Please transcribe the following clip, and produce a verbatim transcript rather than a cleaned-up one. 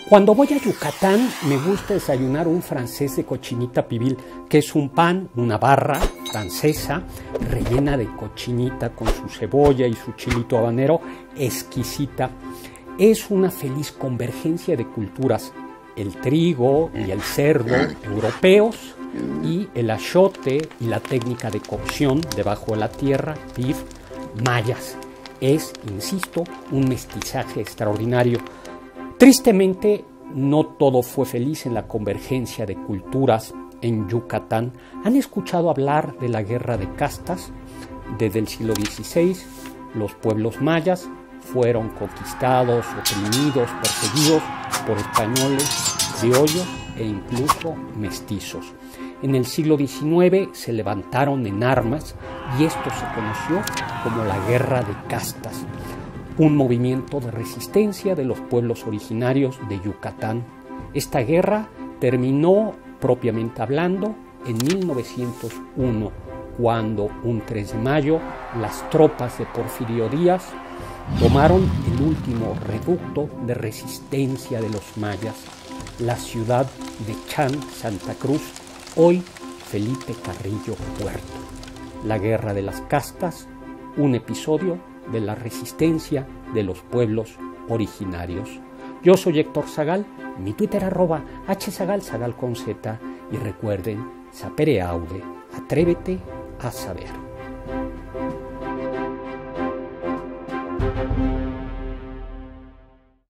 Cuando voy a Yucatán me gusta desayunar un francés de cochinita pibil, que es un pan, una barra francesa rellena de cochinita con su cebolla y su chilito habanero, exquisita. Es una feliz convergencia de culturas, el trigo y el cerdo europeos y el achiote y la técnica de cocción debajo de la tierra, beef, mayas. Es, insisto, un mestizaje extraordinario. Tristemente, no todo fue feliz en la convergencia de culturas en Yucatán. ¿Han escuchado hablar de la guerra de castas? Desde el siglo dieciséis, los pueblos mayas fueron conquistados, oprimidos, perseguidos por españoles, criollos e incluso mestizos. En el siglo diecinueve se levantaron en armas y esto se conoció como la Guerra de Castas, un movimiento de resistencia de los pueblos originarios de Yucatán. Esta guerra terminó, propiamente hablando, en mil novecientos uno, cuando un tres de mayo las tropas de Porfirio Díaz tomaron el último reducto de resistencia de los mayas, la ciudad de Chan, Santa Cruz, hoy Felipe Carrillo Puerto. La Guerra de las Castas, un episodio de la resistencia de los pueblos originarios. Yo soy Héctor Zagal, mi Twitter arroba hzagal, zagal con z, y recuerden, sapere aude, atrévete a saber.